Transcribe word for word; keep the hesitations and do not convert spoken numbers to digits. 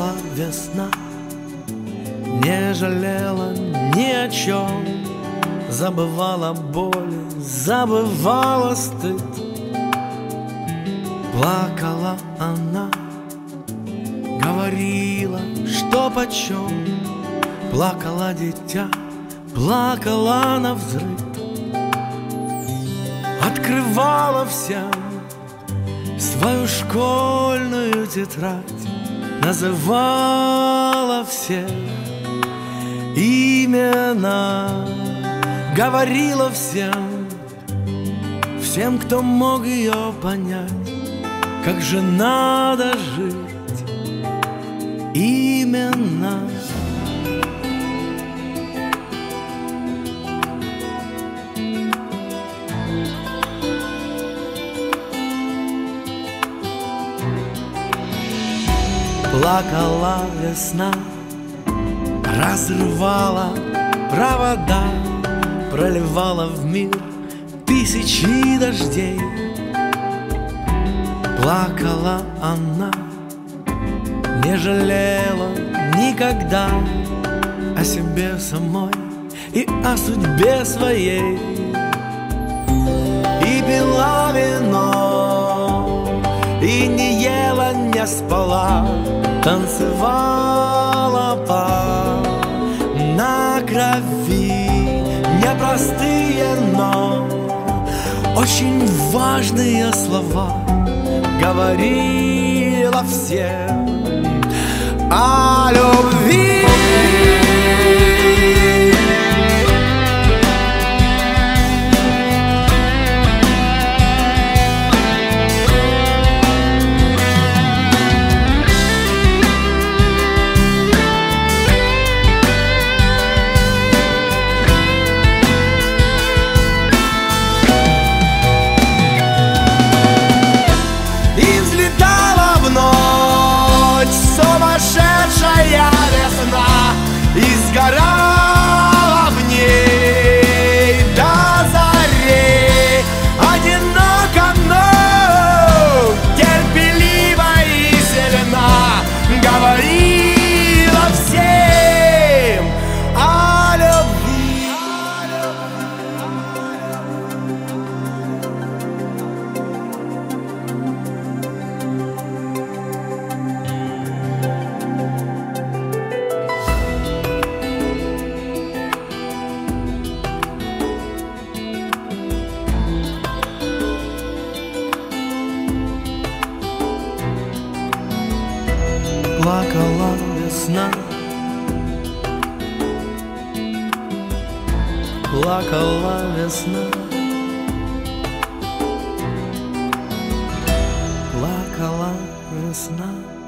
Плакала весна, не жалела ни о чем, забывала боли, забывала стыд. Плакала она, говорила, что почем. Плакала дитя, плакала навзрыд. Открывала всем свою школьную тетрадь, называла всех имена, говорила всем, всем, кто мог ее понять, как же надо жить именно. Плакала весна, разрывала провода, проливала в мир тысячи дождей. Плакала она, не жалела никогда о себе самой и о судьбе своей. И пила вино, и не ела, не спала, танцевала по на крови. Непростые, но очень важные слова говорила всем о любви. Сумасшедшая весна, и сгорала в ней до зари. Одиноко, но терпеливо и сильна, говорила всем о любви. Плакала весна, плакала весна, плакала весна.